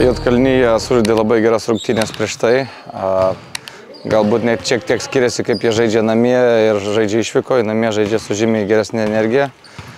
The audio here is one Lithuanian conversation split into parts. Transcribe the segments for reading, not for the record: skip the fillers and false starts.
Juodkalnyje sužaidė labai geras rungtynės prieš tai. Galbūt net šiek tiek skiriasi, kaip jie žaidžia namie ir žaidžia išvykoje. Namie žaidžia su žymiai geresnė energija.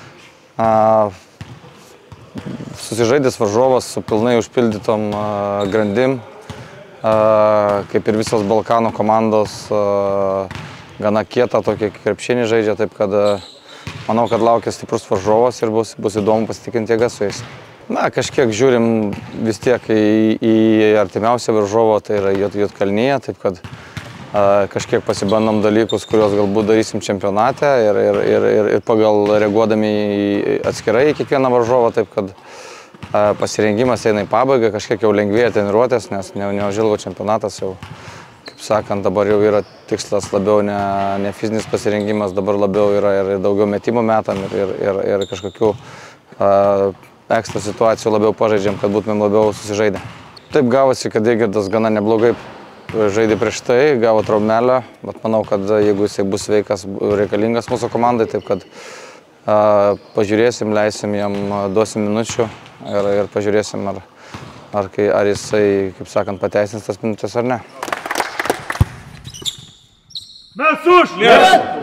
Susižaidęs varžovas su pilnai užpildytom grandim. Kaip ir visos Balkanų komandos, gana kietą tokį krepšinį žaidžia, taip kad manau, kad laukia stiprus varžovas ir bus įdomu pasitikinti jėgas su jais. Na, kažkiek žiūrim vis tiek į artimiausią varžovą, tai yra Juodkalnyje, taip kad kažkiek pasibandom dalykus, kuriuos galbūt darysim čempionate ir pagal reaguodami atskirai į kiekvieną varžovą, taip kad pasirengimas eina į pabaigą, kažkiek jau lengvėja treniruotės, nes neužilgo čempionatas jau, kaip sakant, dabar jau yra tikslas labiau ne fizinis pasirengimas, dabar labiau yra ir daugiau metimų metam ir kažkokių ekstra situacijų labiau pažaidžiam, kad būtumėm labiau susižaidę. Taip gavosi, kad Eigirdas gana neblogai žaidė prieš tai, gavo traumelę, bet manau, kad jeigu jisai bus sveikas, reikalingas mūsų komandai, taip kad pažiūrėsim, leisim jam, duosim minučių ir pažiūrėsim, ar jisai, kaip sakant, pateisins tas minutės ar ne. Mes už!